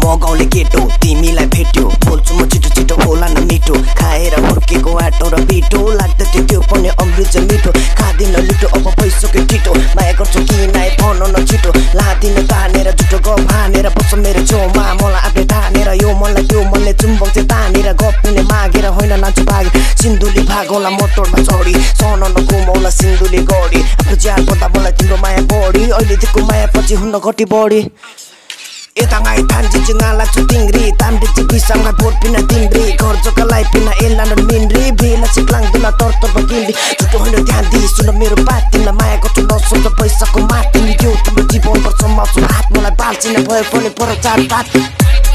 म गाउँले केटो तिमीलाई भेट्यो बोल्छु म छिटो छिटो होला न मिठो खाएर हुर्केको आटो र पिठो लाग्दै त्यो पनि अमृत मिठो खादिन लुटो अब भइसक्यो ठिटो माया गर्छु कि नाइ भन न छिटो लादिन तानेर झुटो गफ हानेर बस्छ मेरो छेउमा मलाई आफै ठानेर यो मनलाई त्यो मनले चुम्बक चाहिँ तानेर गप्ने मागेर होइन नाच्छु भागे सिन्धुली भागौला मोटरमा चढी सहन नघुमाउला सिन्धुली गढी आफ्नो ज्यान पर्दा मलाई तिम्रो माया बढी अहिले दिएको माया पछि हुन घटी बढी Etangai tanji jengala cutingri tamdi cibisam ngai bot pina timbri घर जग्गा लाई पिना एलान मिनरी बेला चिप्लाङ दुला tortor bagindi झुटो होइन ध्यान दिई सुन मेरो बात तिमीलाई माया गर्छु नसोच पैसाको मात तिमी यो तिम्रो जीवन पर्छ म हात मलाई बाल्चिन भयो पनि पर चार बात